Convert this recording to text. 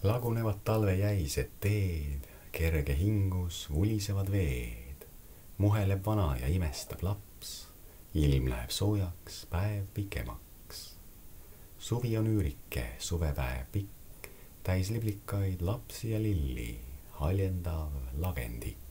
Lagunevad talvejäised teed, kerge hingus vulisevad veed. Muheleb vana ja imestab laps, ilm läheb soojaks, päev pikemaks. Suvi on üürike, suvepäev pikk, täis liblikaid, lapsi ja lilli, haljendav lagendik.